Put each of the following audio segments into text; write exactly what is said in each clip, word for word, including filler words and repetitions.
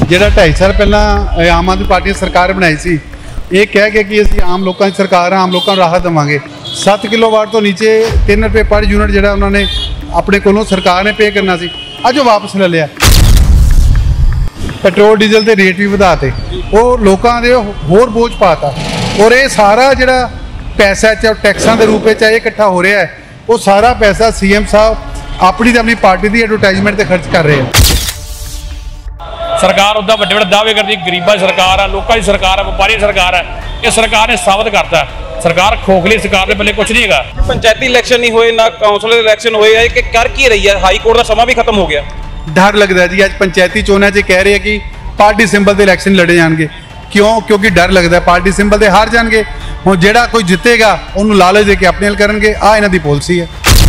ਜਿਹੜਾ ਢਾਈ ਸਾਲ ਪਹਿਲਾਂ ਆਮ ਆਦਮੀ ਪਾਰਟੀ ਸਰਕਾਰ ਬਣਾਈ ਸੀ, ਇਹ ਕਹਿ ਕੇ ਕਿ ਅਸੀਂ ਆਮ ਲੋਕਾਂ ਦੀ ਸਰਕਾਰ ਆ, ਆਮ ਲੋਕਾਂ ਨੂੰ ਰਾਹਤ ਦੇਵਾਂਗੇ। ਸੱਤ ਕਿਲੋਵਾਟ ਤੋਂ ਨੀਚੇ ਤਿੰਨ ਰੁਪਏ ਪਰ ਯੂਨਿਟ ਜਿਹੜਾ ਉਹਨਾਂ ਨੇ ਆਪਣੇ ਕੋਲੋਂ ਸਰਕਾਰ ਨੇ ਪੇ ਕਰਨਾ ਸੀ, ਅੱਜ ਉਹ ਵਾਪਸ ਲੈ ਲਿਆ। ਪੈਟਰੋਲ ਡੀਜ਼ਲ ਦੇ ਰੇਟ ਵੀ ਵਧਾਤੇ, ਉਹ ਲੋਕਾਂ ਦੇ ਹੋਰ ਬੋਝ ਪਾਤਾ। ਔਰ ਇਹ ਸਾਰਾ ਜਿਹੜਾ ਪੈਸਾ ਚਾਹੇ ਟੈਕਸਾਂ ਦੇ ਰੂਪ ਵਿੱਚ ਇਕੱਠਾ ਹੋ ਰਿਹਾ ਹੈ, ਉਹ ਸਾਰਾ ਪੈਸਾ ਸੀਐਮ ਸਾਹਿਬ ਆਪਣੀ ਤੇ ਆਪਣੀ ਪਾਰਟੀ ਦੀ ਐਡਵਰਟਾਈਜ਼ਮੈਂਟ ਤੇ ਖਰਚ ਕਰ ਰਹੇ ਆ। सरकार उदा ਵੱਡੇ ਵੱਡੇ ਦਾਅਵੇ ਕਰਦੀ, ਗਰੀਬਾਂ ਦੀ ਸਰਕਾਰ ਆ, ਲੋਕਾਂ ਦੀ ਸਰਕਾਰ ਆ, ਵਪਾਰੀ ਸਰਕਾਰ ਹੈ। ਇਹ ਸਰਕਾਰ ਨੇ ਸਾਬਤ ਕਰਤਾ ਸਰਕਾਰ ਖੋਖਲੀ ਸਰਕਾਰ ਦੇ ਪੱਲੇ ਕੁਝ ਨਹੀਂ ਹੈਗਾ। ਪੰਚਾਇਤੀ ਇਲੈਕਸ਼ਨ ਨਹੀਂ ਹੋਏ, ਨਾ ਕਾਉਂਸਲ ਦੇ ਇਲੈਕਸ਼ਨ ਹੋਏ ਹੈ ਕਿ ਕਰ ਕੀ ਰਹੀ ਹੈ। ਹਾਈ ਕੋਰਟ ਦਾ ਸਮਾਂ ਵੀ ਖਤਮ ਹੋ ਗਿਆ। ਡਰ ਲੱਗਦਾ ਜੀ, ਅੱਜ ਪੰਚਾਇਤੀ ਚੋਣਾਂ 'ਚ ਕਹਿ ਰਹੇ ਆ ਕਿ ਪਾਰਟੀ ਸਿੰਬਲ ਦੇ ਇਲੈਕਸ਼ਨ ਲੜੇ ਜਾਣਗੇ। ਕਿਉਂ? ਕਿਉਂਕਿ ਡਰ ਲੱਗਦਾ ਪਾਰਟੀ ਸਿੰਬਲ ਦੇ ਹਾਰ ਜਾਣਗੇ। ਹੁਣ ਜਿਹੜਾ ਕੋਈ ਜਿੱਤੇਗਾ ਉਹਨੂੰ ਲਾਲਚ ਦੇ ਕੇ ਆਪਣੇ ਨਾਲ ਕਰਨਗੇ। ਆ ਇਹਨਾਂ ਦੀ ਪਾਲਿਸੀ ਹੈ।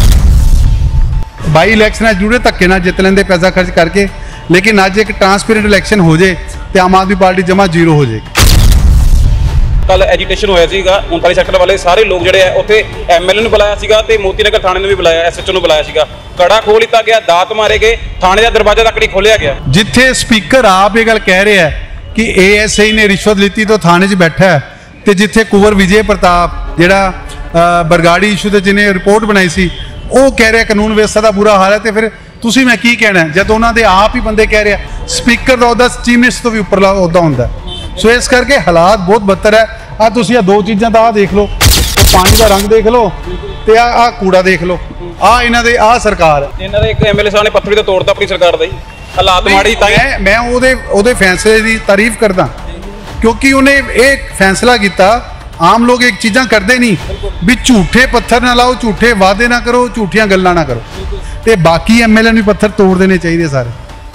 ਬਾਈ ਇਲੈਕਸ਼ਨਾਂ ਜੁੜੇ ਧੱਕੇ ਨਾਲ ਜਿੱਤ ਲੈਂਦੇ ਪੈਸਾ ਖਰਚ ਕਰਕੇ, ਲੇਕਿਨ ਅੱਜ ਇੱਕ ਟਰਾਂਸਪੇਰੈਂਟ ਇਲੈਕਸ਼ਨ ਹੋ ਜੇ ਤੇ ਆਮ ਆਦਮੀ ਪਾਰਟੀ ਜਮਾ ਜ਼ੀਰੋ ਹੋ ਜਾਏਗੀ। ਕੱਲ ਐਜੀਟੇਸ਼ਨ ਹੋਇਆ ਸੀਗਾ, ਉਨਤਾਲੀ ਸੈਕਟਰ ਵਾਲੇ ਸਾਰੇ ਲੋਕ ਜਿਹੜੇ ਆ ਉੱਥੇ ਐਮਐਲਏ ਨੂੰ ਬੁਲਾਇਆ ਸੀਗਾ ਤੇ ਮੋਤੀ ਨਗਰ ਥਾਣੇ ਨੂੰ ਵੀ ਬੁਲਾਇਆ, ਐਸਐਚਓ ਨੂੰ ਬੁਲਾਇਆ ਸੀਗਾ। ਕੜਾ ਖੋਲ ਦਿੱਤਾ ਗਿਆ, ਦਾਤ ਮਾਰੇ ਗਏ, ਥਾਣੇ ਦਾ ਦਰਵਾਜ਼ਾ ਤੱਕ ਨਹੀਂ ਖੋਲਿਆ ਗਿਆ। ਜਿੱਥੇ ਸਪੀਕਰ ਆਪ ਇਹ ਗੱਲ ਕਹਿ ਰਿਹਾ ਹੈ ਕਿ ਏਐਸਆਈ ਨੇ ਰਿਸ਼ਵਤ ਲਿੱਤੀ ਤਾਂ ਥਾਣੇ 'ਚ ਬੈਠਾ ਹੈ, ਤੇ ਜਿੱਥੇ ਕੁੰਵਰ ਵਿਜੇ ਪ੍ਰਤਾਪ ਜਿਹੜਾ ਬਰਗਾੜੀ ਇਸ਼ੂ ਤੇ ਜਿਹਨੇ ਰਿਪੋਰਟ ਬਣਾਈ ਸੀ, ਉਹ ਕਹਿ ਰਿਹਾ ਕਾਨੂੰਨ ਵਿਵਸਥਾ ਦਾ ਬੁਰਾ ਹਾਲ ਹੈ, ਤੇ ਫਿਰ ਤੁਸੀਂ ਮੈਂ ਕੀ ਕਹਿਣਾ ਜਦ ਉਹਨਾਂ ਦੇ ਆਪ ਹੀ ਬੰਦੇ ਕਹਿ ਰਿਹਾ। ਸਪੀਕਰ ਦਾ ਉਹਦਾ ਚੀਫ ਮਿਨਿਸਟਰ ਤੋਂ ਵੀ ਉੱਪਰਲਾ ਉਹਦਾ ਹੁੰਦਾ। ਸੋ ਇਸ ਕਰਕੇ ਹਾਲਾਤ ਬਹੁਤ ਬੱਤਰ ਹੈ। ਆ ਤੁਸੀਂ ਆ ਦੋ ਚੀਜ਼ਾਂ ਦਾ ਆ ਦੇਖ ਲਓ, ਪਾਣੀ ਦਾ ਰੰਗ ਦੇਖ ਲਓ ਤੇ ਆ ਆ ਕੂੜਾ ਦੇਖ ਲਓ। ਆ ਇਹਨਾਂ ਦੇ ਆ ਸਰਕਾਰ ਇਹਨਾਂ ਦੇ ਇੱਕ ਐਮਐਲਏ ਸਾਹਿਬ ਨੇ ਪੱਥਰੀ ਤੋਂ ਤੋੜਤਾ ਆਪਣੀ ਸਰਕਾਰ ਦਾ ਹੀ। ਹਾਲਾਤ ਮਾੜੀ ਤਾਂ ਮੈਂ ਮੈਂ ਉਹਦੇ ਉਹਦੇ ਫੈਸਲੇ ਦੀ ਤਾਰੀਫ ਕਰਦਾ, ਕਿਉਂਕਿ ਉਹਨੇ ਇਹ ਫੈਸਲਾ ਕੀਤਾ। ਆਮ ਲੋਕ ਇੱਕ ਚੀਜ਼ਾਂ ਕਰਦੇ ਨਹੀਂ ਵੀ ਝੂਠੇ ਪੱਥਰ ਨਾ ਲਾਓ, ਝੂਠੇ ਵਾਅਦੇ ਨਾ ਕਰੋ, ਝੂਠੀਆਂ ਗੱਲਾਂ ਨਾ ਕਰੋ, ਤੇ ਬਾਕੀ ਐਮਐਲਏ ਨੂੰ ਪੱਥਰ ਤੋੜ ਦੇਣੇ ਚਾਹੀਦੇ ਸਾਰੇ।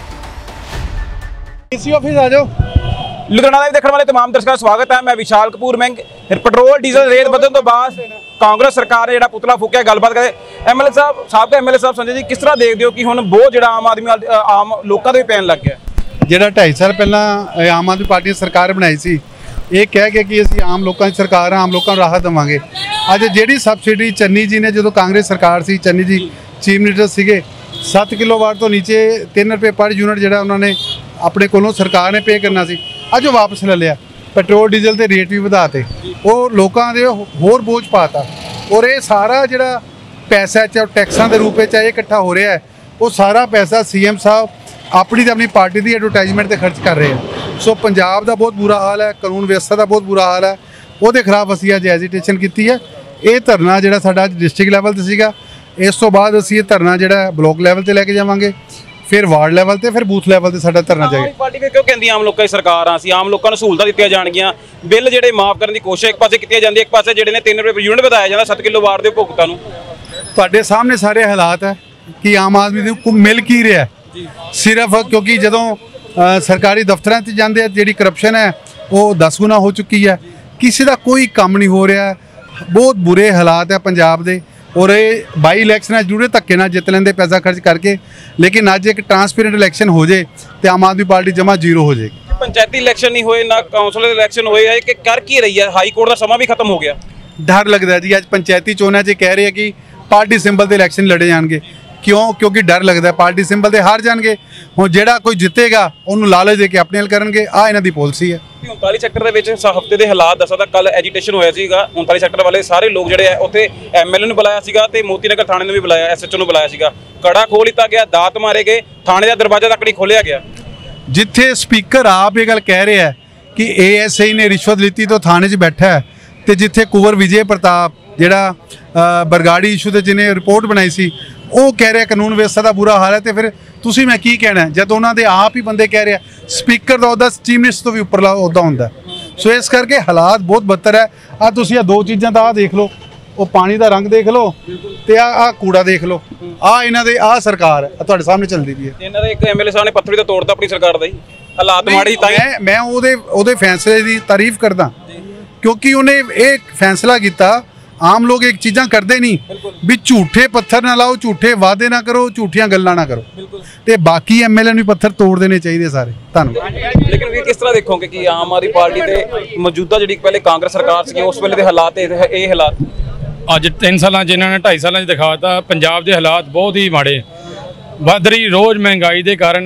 ਡੀਸੀ ਆਫਿਸ ਆ ਜਾਓ। ਲੁਧਿਆਣਾ ਲਾਈਵ ਦੇਖਣ ਵਾਲੇ तमाम ਦਰਸ਼ਕਾਂ ਦਾ ਸਵਾਗਤ ਹੈ। ਮੈਂ ਵਿਸ਼ਾਲ ਕਪੂਰ ਮਹਿੰਗ। ਪੈਟਰੋਲ ਡੀਜ਼ਲ ਰੇਟ ਵਧਣ ਤੋਂ ਬਾਅਦ ਕਾਂਗਰਸ ਸਰਕਾਰ ਨੇ ਜਿਹੜਾ ਪੁਤਲਾ ਫੂਕਿਆ, ਗੱਲਬਾਤ ਕਰੇ ਐਮਐਲਏ ਸਾਹਿਬ ਸਾਬਕਾ ਐਮਐਲਏ ਸਾਹਿਬ ਸੰਜੇ ਜੀ, ਕਿਸ ਤਰ੍ਹਾਂ ਦੇਖਦੇ ਹੋ ਕਿ ਹੁਣ ਬਹੁਤ ਜਿਹੜਾ ਆਮ ਆਦਮੀ ਆਮ ਲੋਕਾਂ ਦੇ ਪੈਣ ਲੱਗ ਗਿਆ। ਜਿਹੜਾ ਢਾਈ ਸਾਲ ਪਹਿਲਾਂ ਆਮ ਆਦਮੀ ਪਾਰਟੀ ਸਰਕਾਰ ਬਣਾਈ ਸੀ, ਇਹ ਕਹਿ ਕੇ ਕਿ ਅਸੀਂ ਆਮ ਲੋਕਾਂ ਦੀ ਸਰਕਾਰ ਆ, ਆਮ ਲੋਕਾਂ ਨੂੰ ਰਾਹਤ ਦੇਵਾਂਗੇ। ਅੱਜ ਜਿਹੜੀ ਸਬਸਿਡੀ ਚੰਨੀ ਜੀ ਨੇ, ਜਦੋਂ ਕਾਂਗਰਸ ਸਰਕਾਰ ਸੀ, ਚੰਨੀ ਜੀ ਚੀਫ ਮਿਨਿਸਟਰ ਸੀਗੇ, ਸੱਤ ਕਿਲੋਵਾਟ ਤੋਂ ਨੀਚੇ ਤਿੰਨ ਰੁਪਏ ਪਰ ਯੂਨਿਟ ਜਿਹੜਾ ਉਹਨਾਂ ਨੇ ਆਪਣੇ ਕੋਲੋਂ ਸਰਕਾਰ ਨੇ ਪੇ ਕਰਨਾ ਸੀ, ਅੱਜ ਉਹ ਵਾਪਸ ਲੈ ਲਿਆ। ਪੈਟਰੋਲ ਡੀਜ਼ਲ ਦੇ ਰੇਟ ਵੀ ਵਧਾਤੇ, ਉਹ ਲੋਕਾਂ ਦੇ ਹੋਰ ਬੋਝ ਪਾਤਾ। ਔਰ ਇਹ ਸਾਰਾ ਜਿਹੜਾ ਪੈਸਾ ਚਾਹੇ ਟੈਕਸਾਂ ਦੇ ਰੂਪ ਵਿੱਚ ਇਕੱਠਾ ਹੋ ਰਿਹਾ ਹੈ, ਉਹ ਸਾਰਾ ਪੈਸਾ ਸੀਐਮ ਸਾਹਿਬ ਆਪਣੀ ਤੇ ਆਪਣੀ ਪਾਰਟੀ ਦੀ ਐਡਵਰਟਾਈਜ਼ਮੈਂਟ ਤੇ ਖਰਚ ਕਰ ਰਹੇ ਆ। ਸੋ ਪੰਜਾਬ ਦਾ ਬਹੁਤ ਬੁਰਾ ਹਾਲ ਹੈ, ਕਾਨੂੰਨ ਵਿਵਸਥਾ ਦਾ ਬਹੁਤ ਬੁਰਾ ਹਾਲ ਹੈ। ਉਹਦੇ ਖਿਲਾਫ ਅਸੀਂ ਅੱਜ ਐਜੀਟੇਸ਼ਨ ਕੀਤੀ ਹੈ। ਇਹ ਧਰਨਾ ਜਿਹੜਾ ਸਾਡਾ ਅੱਜ ਡਿਸਟ੍ਰਿਕਟ ਲੈਵਲ ਤੇ ਸੀਗਾ, ਇਸ ਤੋਂ ਬਾਅਦ ਅਸੀਂ ਇਹ ਧਰਨਾ ਜਿਹੜਾ ਬਲਾਕ ਲੈਵਲ ਤੇ ਲੈ ਕੇ ਜਾਵਾਂਗੇ, ਫਿਰ ਵਾਰਡ ਲੈਵਲ ਤੇ, ਫਿਰ ਬੂਥ ਲੈਵਲ ਤੇ ਸਾਡਾ ਧਰਨਾ ਜਾਏਗਾ। ਪਾਰਟੀ ਕਿਉਂ ਕਹਿੰਦੀ ਆਮ ਲੋਕਾਂ ਦੀ ਸਰਕਾਰ ਆ, ਅਸੀਂ ਆਮ ਲੋਕਾਂ ਨੂੰ ਸਹੂਲਤਾਂ ਦਿੱਤੀਆਂ ਜਾਣਗੀਆਂ, ਬਿੱਲ ਜਿਹੜੇ ਮਾਫ ਕਰਨ ਦੀ ਕੋਸ਼ਿਸ਼ ਇੱਕ ਪਾਸੇ ਕੀਤੀ ਜਾਂਦੀ ਹੈ, ਇੱਕ ਪਾਸੇ ਜਿਹੜੇ ਨੇ ਤਿੰਨ ਰੁਪਏ ਯੂਨਿਟ ਵਧਾਇਆ ਜਾਂਦਾ ਸੱਤ ਕਿਲੋ ਵਾਟ ਦੇ ਉਪਭੋਗਤਾ ਨੂੰ। ਤੁਹਾਡੇ ਸਾਹਮਣੇ ਸਾਰੇ ਹਾਲਾਤ ਹੈ ਕਿ ਆਮ ਆਦਮੀ ਨੂੰ ਮਿਲ ਕੀ ਰਿਹਾ। ਸਿਰਫ ਕਿਉਂਕਿ ਜਦੋਂ ਸਰਕਾਰੀ ਦਫ਼ਤਰਾਂ 'ਚ ਜਾਂਦੇ ਆ, ਜਿਹੜੀ ਕਰਪਸ਼ਨ ਹੈ ਉਹ ਦਸ ਗੁਣਾ ਹੋ ਚੁੱਕੀ ਹੈ। ਕਿਸੇ ਦਾ ਕੋਈ ਕੰਮ ਨਹੀਂ ਹੋ ਰਿਹਾ। ਬਹੁਤ ਬੁਰੇ ਹਾਲਾਤ ਹੈ ਪੰਜਾਬ ਦੇ। ਔਰ ਇਹ ਬਾਈ ਇਲੈਕਸ਼ਨਾਂ ਜੁੜੇ ਧੱਕੇ ਨਾਲ ਜਿੱਤ ਲੈਂਦੇ ਪੈਸਾ ਖਰਚ ਕਰਕੇ, ਲੇਕਿਨ ਅੱਜ ਇੱਕ ਟਰਾਂਸਪੇਰੈਂਟ ਇਲੈਕਸ਼ਨ ਹੋ ਜੇ ਤੇ ਆਮ ਆਦਮੀ ਪਾਰਟੀ ਜਮਾ ਜ਼ੀਰੋ ਹੋ ਜਾਏਗੀ। ਪੰਚਾਇਤੀ ਇਲੈਕਸ਼ਨ ਨਹੀਂ ਹੋਏ, ਨਾ ਕਾਉਂਸਲ ਦੇ ਇਲੈਕਸ਼ਨ ਹੋਏ ਹੈ ਕਿ ਕਰ ਕੀ ਰਹੀ ਹੈ। ਹਾਈ ਕੋਰਟ ਦਾ ਸਮਾਂ ਵੀ ਖਤਮ ਹੋ ਗਿਆ। ਡਰ ਲੱਗਦਾ ਜੀ, ਅੱਜ ਪੰਚਾਇਤੀ ਚੋਣਾਂ 'ਚ ਕਹਿ ਰਹੇ ਆ ਕਿ ਪਾਰਟੀ ਸਿੰਬਲ ਦੇ ਇਲੈਕਸ਼ਨ ਲੜੇ ਜਾਣਗੇ। ਕਿਉਂ? ਕਿਉਂਕਿ ਡਰ ਲੱਗਦਾ ਪਾਰਟੀ ਸਿੰਬਲ ਦੇ ਹਾਰ ਜਾਣਗੇ। ਹੁਣ ਜਿਹੜਾ ਕੋਈ ਜਿੱਤੇਗਾ ਉਹਨੂੰ ਲਾਲਚ ਦੇ ਕੇ ਆਪਣੇ ਨਾਲ ਕਰਨਗੇ। ਆ ਇਹਨਾਂ ਦੀ ਪਾਲਿਸੀ ਹੈ। ਉਨਤਾਲੀ ਸੈਕਟਰ ਦੇ ਵਿੱਚ ਹਫ਼ਤੇ ਦੇ ਹਾਲਾਤ ਦੱਸਾਂ ਤਾਂ ਕੱਲ ਐਜੀਟੇਸ਼ਨ ਹੋਇਆ ਸੀਗਾ, ਉਨਤਾਲੀ ਸੈਕਟਰ ਵਾਲੇ ਸਾਰੇ ਲੋਕ ਜਿਹੜੇ ਆ ਉੱਥੇ ਐਮਐਲਏ ਨੂੰ ਬੁਲਾਇਆ ਸੀਗਾ ਤੇ ਮੋਤੀ ਨਗਰ ਥਾਣੇ ਨੂੰ ਵੀ ਬੁਲਾਇਆ, ਐਸਐਚਓ ਨੂੰ ਬੁਲਾਇਆ ਸੀਗਾ। ਕੜਾ ਖੋਲ ਦਿੱਤਾ ਗਿਆ, ਦਾਤ ਮਾਰੇ ਗਏ, ਥਾਣੇ ਦਾ ਦਰਵਾਜ਼ਾ ਤੱਕ ਨਹੀਂ ਖੋਲਿਆ ਗਿਆ। ਜਿੱਥੇ ਸਪੀਕਰ ਆਪ ਇਹ ਗੱਲ ਕਹਿ ਰਿਹਾ ਹੈ ਕਿ ਏਐਸਆਈ ਨੇ ਰਿਸ਼ਵਤ ਲਿੱਤੀ ਤਾਂ ਥਾਣੇ 'ਚ ਬੈਠਾ ਹੈ, ਤੇ ਜਿੱਥੇ ਕੁੰਵਰ ਵਿਜੇ ਪ੍ਰਤਾਪ ਜਿਹੜਾ ਬਰਗਾੜੀ ਇਸ਼ੂ ਤੇ ਜਿਹਨੇ ਰਿਪੋਰਟ ਬਣਾਈ ਸੀ, ਉਹ ਕਹਿ ਰਿਹਾ ਕਾਨੂੰਨ ਵਿਵਸਥਾ ਦਾ ਬੁਰਾ ਹਾਲ ਹੈ, ਤੇ ਫਿਰ ਤੁਸੀਂ ਮੈਂ ਕੀ ਕਹਿਣਾ ਜਦ ਉਹਨਾਂ ਦੇ ਆਪ ਹੀ ਬੰਦੇ ਕਹਿ ਰਿਹਾ। ਸਪੀਕਰ ਦਾ ਉਹਦਾ ਚੀਫ ਮਿਨਿਸਟਰ ਤੋਂ ਵੀ ਉੱਪਰਲਾ ਉਹਦਾ ਹੁੰਦਾ। ਸੋ ਇਸ ਕਰਕੇ ਹਾਲਾਤ ਬਹੁਤ ਬੱਤਰ ਹੈ। ਆ ਤੁਸੀਂ ਆ ਦੋ ਚੀਜ਼ਾਂ ਦਾ ਆ ਦੇਖ ਲਓ, ਉਹ ਪਾਣੀ ਦਾ ਰੰਗ ਦੇਖ ਲਓ ਤੇ ਆ ਆ ਕੂੜਾ ਦੇਖ ਲਓ। ਆ ਇਹਨਾਂ ਦੇ ਆ ਸਰਕਾਰ ਤੁਹਾਡੇ ਸਾਹਮਣੇ ਚੱਲਦੀ ਪਈ ਹੈ। ਇਹਨਾਂ ਦੇ ਇੱਕ ਐਮਐਲਏ ਸਾਹਿਬ ਨੇ ਪੱਥਰੀ ਤੋਂ ਤੋੜਤਾ ਆਪਣੀ ਸਰਕਾਰ ਦਾ ਹੀ। ਹਾਲਾਤ ਮਾੜੀ ਤਾਂ ਮੈਂ ਮੈਂ ਉਹਦੇ ਉਹਦੇ ਫੈਸਲੇ ਦੀ ਤਾਰੀਫ ਕਰਦਾ, ਕਿਉਂਕਿ ਉਹਨੇ ਇਹ ਫੈਸਲਾ ਕੀਤਾ। ਆਮ ਲੋਕ ਇੱਕ ਚੀਜ਼ਾਂ ਕਰਦੇ ਨਹੀਂ ਵੀ ਝੂਠੇ ਪੱਥਰ ਨਾ ਲਾਓ, ਝੂਠੇ ਵਾਅਦੇ ਨਾ ਕਰੋ, ਝੂਠੀਆਂ ਗੱਲਾਂ ਨਾ ਕਰੋ, ਤੇ ਬਾਕੀ ਐਮਐਲਏ ਨੂੰ ਪੱਥਰ ਤੋੜ ਦੇਣੇ ਚਾਹੀਦੇ ਸਾਰੇ। ਧੰਨਵਾਦ। ਲੇਕਿਨ ਵੀ ਕਿਸ ਤਰ੍ਹਾਂ ਦੇਖੋਗੇ ਕਿ ਆਮ ਆਦਮੀ ਪਾਰਟੀ ਤੇ ਮੌਜੂਦਾ ਜਿਹੜੀ ਪਹਿਲੇ ਕਾਂਗਰਸ ਸਰਕਾਰ ਸੀ, ਉਸ ਵੇਲੇ ਦੇ ਹਾਲਾਤ ਇਹ ਹਾਲਾਤ ਅੱਜ ਤਿੰਨ ਸਾਲਾਂ 'ਚ ਇਹਨਾਂ ਨੇ ਢਾਈ ਸਾਲਾਂ 'ਚ ਦਿਖਾਤਾ ਪੰਜਾਬ ਦੇ ਹਾਲਾਤ ਬਹੁਤ ਹੀ ਮਾੜੇ। ਵੱਧ ਰਹੀ ਰੋਜ਼ ਮਹਿੰਗਾਈ ਦੇ ਕਾਰਨ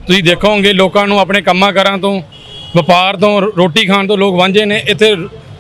ਤੁਸੀਂ ਦੇਖੋਗੇ ਲੋਕਾਂ ਨੂੰ ਆਪਣੇ ਕੰਮਾਂ ਕਾਰਾਂ ਤੋਂ ਵਪਾਰ ਤੋਂ ਰੋਟੀ ਖਾਣ ਤੋਂ ਲੋਕ ਵਾਂਝੇ ਨੇ। ਇੱਥੇ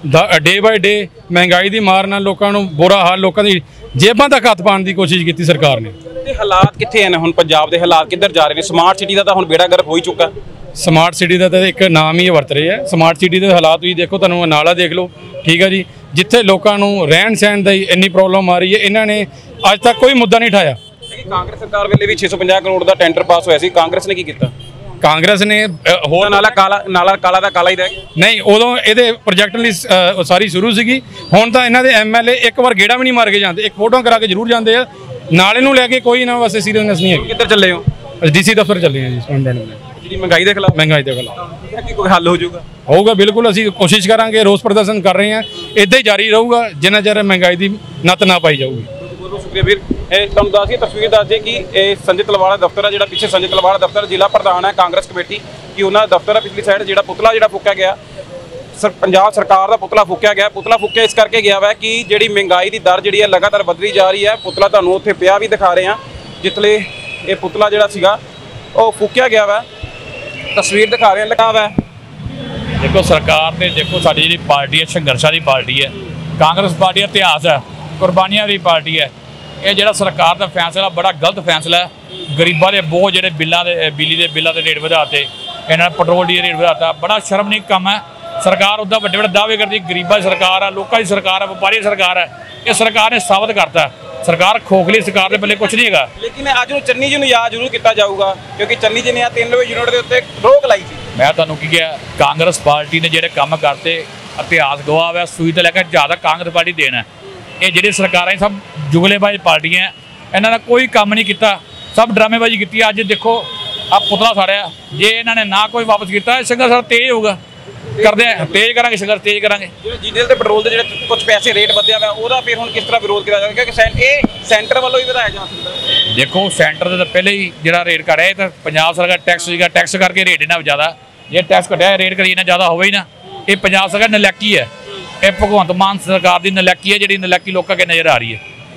ਡੇ ਬਾਏ ਡੇ ਮਹਿੰਗਾਈ ਦੀ ਮਾਰ ਨਾਲ ਲੋਕਾਂ ਨੂੰ ਬੁਰਾ ਹਾਲ, ਲੋਕਾਂ ਦੀ ਜੇਬਾਂ ਤੱਕ ਹੱਥ ਪਾਉਣ ਦੀ ਕੋਸ਼ਿਸ਼ ਕੀਤੀ ਸਰਕਾਰ ਨੇ। ਤੇ ਹਾਲਾਤ ਕਿੱਥੇ ਨੇ ਹੁਣ? ਪੰਜਾਬ ਦੇ ਹਾਲਾਤ ਕਿੱਧਰ ਜਾ ਰਹੇ ਨੇ? ਸਮਾਰਟ ਸਿਟੀ ਦਾ ਤਾਂ ਹੁਣ ਬੇੜਾ ਗਰਕ ਹੋ ਹੀ ਚੁੱਕਾ। ਸਮਾਰਟ ਸਿਟੀ ਦਾ ਤਾਂ ਇੱਕ ਨਾਮ ਹੀ ਵਰਤ ਰਹੇ ਆ। ਸਮਾਰਟ ਸਿਟੀ ਦੇ ਹਾਲਾਤ ਤੁਸੀਂ ਦੇਖੋ, ਤੁਹਾਨੂੰ ਨਾਲਾ ਦੇਖ ਲਓ, ਠੀਕ ਹੈ ਜੀ। ਜਿੱਥੇ ਲੋਕਾਂ ਨੂੰ ਰਹਿਣ ਸਹਿਣ ਦੀ ਇੰਨੀ ਪ੍ਰੋਬਲਮ ਆ ਰਹੀ ਹੈ, ਇਹਨਾਂ ਨੇ ਅੱਜ ਤੱਕ ਕੋਈ ਮੁੱਦਾ ਨਹੀਂ ਉਠਾਇਆ। ਕਾਂਗਰਸ ਸਰਕਾਰ ਵੇਲੇ ਵੀ ਛੇ ਸੌ ਪੰਜਾਹ ਕਰੋੜ ਦਾ ਟੈਂਡਰ ਪਾਸ ਹੋਇਆ ਸੀ, ਕਾਂਗਰਸ ਨੇ ਕੀ ਕੀਤਾ? ਕਾਂਗਰਸ ਨੇ ਹੋਰ ਨਾਲਾ ਕਾਲਾ ਨਾਲਾ ਕਾਲਾ ਦਾ ਕਾਲਾ ਹੀ ਰਹਿ ਗਿਆ। ਨਹੀਂ, ਉਦੋਂ ਇਹਦੇ ਪ੍ਰੋਜੈਕਟ ਲਈ ਸਾਰੀ ਸ਼ੁਰੂ ਸੀਗੀ। ਹੁਣ ਤਾਂ ਇਹਨਾਂ ਦੇ ਐਮ ਐਲ ਏ ਇੱਕ ਵਾਰ ਗੇੜਾ ਵੀ ਨਹੀਂ ਮਾਰ ਕੇ ਜਾਂਦੇ, ਇੱਕ ਫੋਟੋ ਕਰਾ ਕੇ ਜ਼ਰੂਰ ਜਾਂਦੇ ਆ। ਨਾਲੇ ਨੂੰ ਲੈ ਕੇ ਕੋਈ ਇਹਨਾਂ ਵਾਸਤੇ ਸੀਰੀਅਸਨੈਸ ਨਹੀਂ ਹੈਗੀ। ਕਿੱਧਰ ਚੱਲੇ ਹੋ? ਡੀਸੀ ਦਫ਼ਤਰ ਚੱਲੇ ਆ ਜੀ। ਜਿਹੜੀ ਮਹਿੰਗਾਈ ਦੇ ਖਿਲਾਫ ਮਹਿੰਗਾਈ ਦੇ ਖਿਲਾਫ ਕੀ ਕੋਈ ਹੱਲ ਹੋ ਜਾਊਗਾ? ਹੋਊਗਾ, ਬਿਲਕੁਲ। ਅਸੀਂ ਕੋਸ਼ਿਸ਼ ਕਰਾਂਗੇ, ਰੋਸ ਪ੍ਰਦਰਸ਼ਨ ਕਰ ਰਹੇ ਹਾਂ, ਇੱਦਾਂ ਹੀ ਜਾਰੀ ਰਹੂਗਾ ਜਿੰਨਾ ਚਿਰ ਮਹਿੰਗਾਈ ਦੀ ਨੱਤ ਨਾ ਪਾਈ ਜਾਊਗੀ। ਬਹੁਤ ਸ਼ੁਕਰੀਆ ਵੀਰ। ਇਹ ਤੁਹਾਨੂੰ ਦੱਸ ਦਈਏ, ਤਸਵੀਰ ਦੱਸ ਦਈਏ ਕਿ ਇਹ ਸੰਜੇ ਤਲਵਾੜਾ ਦਫ਼ਤਰ ਹੈ, ਜਿਹੜਾ ਪਿੱਛੇ ਸੰਜੇ ਤਲਵਾੜਾ ਦਫ਼ਤਰ ਜ਼ਿਲ੍ਹਾ ਪ੍ਰਧਾਨ ਹੈ ਕਾਂਗਰਸ ਕਮੇਟੀ, ਕਿ ਉਹਨਾਂ ਦਾ ਦਫ਼ਤਰ ਹੈ। ਪਿਛਲੀ ਸਾਈਡ ਜਿਹੜਾ ਪੁਤਲਾ ਜਿਹੜਾ ਫੂਕਿਆ ਗਿਆ, ਸਰ ਪੰਜਾਬ ਸਰਕਾਰ ਦਾ ਪੁਤਲਾ ਫੂਕਿਆ ਗਿਆ। ਪੁਤਲਾ ਫੂਕਿਆ ਇਸ ਕਰਕੇ ਗਿਆ ਵਾ ਕਿ ਜਿਹੜੀ ਮਹਿੰਗਾਈ ਦੀ ਦਰ ਜਿਹੜੀ ਹੈ ਲਗਾਤਾਰ ਵਧਦੀ ਜਾ ਰਹੀ ਹੈ। ਪੁਤਲਾ ਤੁਹਾਨੂੰ ਉੱਥੇ ਪਿਆ ਵੀ ਦਿਖਾ ਰਹੇ ਹਾਂ, ਜਿੱਥੇ ਇਹ ਪੁਤਲਾ ਜਿਹੜਾ ਸੀਗਾ ਉਹ ਫੂਕਿਆ ਗਿਆ ਵਾ। ਤਸਵੀਰ ਦਿਖਾ ਰਹੇ ਹਾਂ, ਲਗਾ ਵਾ। ਦੇਖੋ ਸਰਕਾਰ ਤੇ ਦੇਖੋ ਸਾਡੀ ਜਿਹੜੀ ਪਾਰਟੀ ਹੈ ਸੰਘਰਸ਼ਾਂ ਦੀ ਪਾਰਟੀ ਹੈ। ਕਾਂਗਰਸ ਪਾਰਟੀ ਦਾ ਇਤਿਹਾਸ ਹੈ, ਕੁਰਬਾਨੀਆਂ ਦੀ ਪਾਰਟੀ ਹੈ। ਇਹ ਜਿਹੜਾ ਸਰਕਾਰ ਦਾ ਫੈਸਲਾ ਬੜਾ ਗਲਤ ਫੈਸਲਾ ਹੈ। ਗਰੀਬਾਂ ਦੇ ਬਹੁਤ ਜਿਹੜੇ ਬਿੱਲਾਂ ਦੇ ਬਿਜਲੀ ਦੇ ਬਿੱਲਾਂ ਦੇ ਰੇਟ ਵਧਾਤੇ, ਇਹਨਾਂ ਨੇ ਪੈਟਰੋਲ ਡੀਜ਼ਲ ਰੇਟ ਵਧਾਤਾ। ਬੜਾ ਸ਼ਰਮਨਾਕ ਕੰਮ ਹੈ। ਸਰਕਾਰ ਉੱਦਾਂ ਵੱਡੇ ਵੱਡੇ ਦਾਅਵੇ ਕਰਦੀ ਗਰੀਬਾਂ ਦੀ ਸਰਕਾਰ ਹੈ, ਲੋਕਾਂ ਦੀ ਸਰਕਾਰ ਹੈ, ਵਪਾਰੀ ਸਰਕਾਰ ਹੈ। ਇਹ ਸਰਕਾਰ ਨੇ ਸਾਬਤ ਕਰਤਾ ਸਰਕਾਰ ਖੋਖਲੀ ਸਰਕਾਰ ਦੇ ਪੱਲੇ ਕੁਝ ਨਹੀਂ ਹੈਗਾ। ਲੇਕਿਨ ਅੱਜ ਨੂੰ ਚੰਨੀ ਜੀ ਨੂੰ ਯਾਦ ਜ਼ਰੂਰ ਕੀਤਾ ਜਾਊਗਾ, ਕਿਉਂਕਿ ਚੰਨੀ ਜੀ ਨੇ ਆ ਤਿੰਨ ਰੁਪਏ ਯੂਨਿਟ ਦੇ ਉੱਤੇ ਰੋਕ ਲਾਈ ਸੀ। ਮੈਂ ਤੁਹਾਨੂੰ ਕੀ ਕਿਹਾ, ਕਾਂਗਰਸ ਪਾਰਟੀ ਨੇ ਜਿਹੜੇ ਕੰਮ ਕਰਤੇ ਇਤਿਹਾਸ ਗਵਾਹ ਹੈ। ਸੂਈ ਤੋਂ ਲੈ ਕੇ ਜ਼ਿਆਦਾ ਕਾਂਗਰਸ ਪਾਰਟੀ ਦੇਣਾ। ਇਹ ਜਿਹੜੀ ਸਰਕਾਰਾਂ ਸਭ ਜੁਗਲੇਬਾਜ਼ ਪਾਰਟੀਆਂ, ਇਹਨਾਂ ਦਾ ਕੋਈ ਕੰਮ ਨਹੀਂ ਕੀਤਾ, ਸਭ ਡਰਾਮੇਬਾਜ਼ੀ ਕੀਤੀ। ਅੱਜ ਦੇਖੋ ਆ ਪੁਤਲਾ ਸਾੜਿਆ, ਜੇ ਇਹਨਾਂ ਨੇ ਨਾ ਕੋਈ ਵਾਪਸ ਕੀਤਾ, ਸੰਘਰਸ਼ ਤੇਜ਼ ਹੋਊਗਾ। ਕਰਦੇ ਆ, ਤੇਜ਼ ਕਰਾਂਗੇ, ਸੰਘਰਸ਼ ਤੇਜ਼ ਕਰਾਂਗੇ। ਜਿਵੇਂ ਡੀਜ਼ਲ ਤੇ ਪੈਟਰੋਲ ਦੇ ਜਿਹੜੇ ਕੁਝ ਪੈਸੇ ਰੇਟ ਵਧਿਆ ਵਾ, ਉਹਦਾ ਫਿਰ ਹੁਣ ਕਿਸ ਤਰ੍ਹਾਂ ਵਿਰੋਧ ਕੀਤਾ ਜਾਵੇਗਾ? ਕਿਉਂਕਿ ਇਹ ਸੈਂਟਰ ਵੱਲੋਂ ਹੀ ਵਧਾਇਆ ਜਾ ਸਕਦਾ। ਦੇਖੋ ਸੈਂਟਰ ਦੇ ਤਾਂ ਪਹਿਲੇ ਹੀ ਜਿਹੜਾ ਰੇਟ ਕਰ ਰਿਹਾ, ਇਹ ਤਾਂ ਪੰਜਾਬ ਸਰਕਾਰ ਟੈਕਸ ਸੀਗਾ, ਟੈਕਸ ਕਰਕੇ ਰੇਟ ਇਹਨਾਂ ਜ਼ਿਆਦਾ। ਜੇ ਟੈਕਸ ਘਟਿਆ, ਰੇਟ ਕਰੀ ਇਹਨਾਂ ਜ਼ਿਆਦਾ ਹੋਵੇ ਹੀ ਨਾ। ਇਹ ਪੰਜਾਬ ਸਰਕਾਰ ਨਲਾਇਕੀ ਹੈ, ਇਹ ਭਗਵੰਤ ਮਾਨ ਸਰਕਾਰ ਦੀ ਨਲਾਇਕੀ ਹੈ, ਜਿਹੜੀ ਨਲਾਇਕੀ ਲੋਕਾਂ ਕੇ ਨਜ਼ਰ ਆ ਰਹੀ ਹੈ।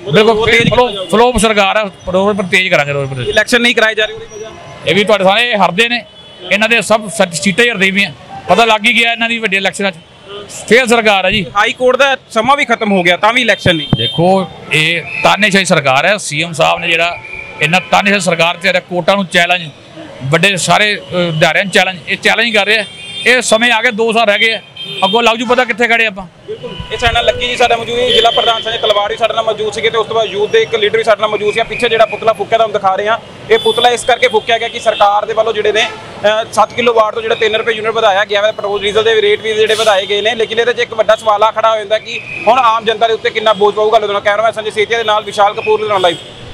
ਬਿਲਕੁਲ ਫਲੋਪ ਸਰਕਾਰ ਹੈ, ਪਰ ਤੇਜ਼ ਕਰਾਂਗੇ ਰੋਜ਼। ਇਲੈਕਸ਼ਨ ਨਹੀਂ ਕਰਾਏ ਜਾ ਰਹੇ ਉਹਦੀ ਵਜ੍ਹਾ ਇਹ ਵੀ ਤੁਹਾਡੇ ਸਾਰੇ ਹਰਦੇ ਨੇ, ਇਹਨਾਂ ਦੇ ਸਭ ਸੀਟਾਂ ਹੀ ਹਰਦੇ ਪਈਆਂ। ਪਤਾ ਲੱਗ ਹੀ ਗਿਆ ਇਹਨਾਂ ਦੀ ਵੱਡੇ ਇਲੈਕਸ਼ਨਾਂ 'ਚ ਫੇਰ ਸਰਕਾਰ ਹੈ ਜੀ। ਹਾਈ ਕੋਰਟ ਦਾ ਸਮਾਂ ਵੀ ਖਤਮ ਹੋ ਗਿਆ, ਤਾਂ ਵੀ ਇਲੈਕਸ਼ਨ ਨਹੀਂ। ਦੇਖੋ ਇਹ ਤਾਨੇਸ਼ਾਹੀ ਸਰਕਾਰ ਹੈ। ਸੀਐਮ ਸਾਹਿਬ ਨੇ ਜਿਹੜਾ ਇਹਨਾਂ ਤਾਨੇਸ਼ਾਹੀ ਸਰਕਾਰ ਤੇ ਕੋਰਟਾਂ ਨੂੰ ਚੈਲੰਜ, ਵੱਡੇ ਸਾਰੇ ਅਦਾਰਿਆਂ ਨੂੰ ਚੈਲੰਜ, ਇਹ ਚੈਲੰਜ ਕਰ ਰਹੇ ਆ। ਇਹ ਸਮੇਂ ਆ ਗਏ, ਦੋ ਸਾਲ ਰਹਿ ਗਏ, ਅੱਗੋਂ ਲੱਗ ਜੂ ਪਤਾ ਕਿੱਥੇ ਖੜੇ ਆਪਾਂ। ਇਹ ਸਾਡੇ ਨਾਲ ਲੱਕੀ ਜੀ ਸਾਡਾ ਮੌਜੂਦ, ਜ਼ਿਲ੍ਹਾ ਪ੍ਰਧਾਨ ਸੰਜੇ ਤਲਵਾੜ ਵੀ ਸਾਡੇ ਨਾਲ ਮੌਜੂਦ ਸੀਗੇ, ਤੇ ਉਸ ਤੋਂ ਬਾਅਦ ਯੂਥ ਦੇ ਇੱਕ ਲੀਡਰ ਵੀ ਸਾਡੇ ਨਾਲ ਮੌਜੂਦ ਸੀ। ਪਿੱਛੇ ਜਿਹੜਾ ਪੁਤਲਾ ਫੂਕਿਆ ਤੁਹਾਨੂੰ ਦਿਖਾ ਰਹੇ ਹਾਂ, ਇਹ ਪੁਤਲਾ ਇਸ ਕਰਕੇ ਫੂਕਿਆ ਗਿਆ ਕਿ ਸਰਕਾਰ ਦੇ ਵੱਲੋਂ ਜਿਹੜੇ ਨੇ ਸੱਤ ਕਿਲੋ ਵਾਟ ਤੋਂ ਜਿਹੜਾ ਤਿੰਨ ਰੁਪਏ ਯੂਨਿਟ ਵਧਾਇਆ ਗਿਆ ਹੈ। ਪੈਟਰੋਲ ਡੀਜ਼ਲ ਦੇ ਰੇਟ ਵੀ ਜਿਹੜੇ ਵਧਾਏ ਗਏ ਨੇ, ਲੇਕਿਨ ਇਹਦੇ 'ਚ ਇੱਕ ਵੱਡਾ ਸਵਾਲ ਆ ਖੜਾ ਹੋ ਜਾਂਦਾ ਕਿ ਹੁਣ ਆਮ ਜਨਤਾ ਦੇ ਉੱਤੇ ਕਿੰਨਾ ਬੋਝ ਪਊਗਾ। ਲੁਧਿਆਣਾ ਕੈਮਰਾਮੈਨ ਸੰਜੇ ਸੇਤੀਆ ਦੇ ਨਾਲ ਵਿਸ਼ਾਲ ਕਪੂਰ, ਲੁਧਿਆਣਾ ਲਾਈਵ।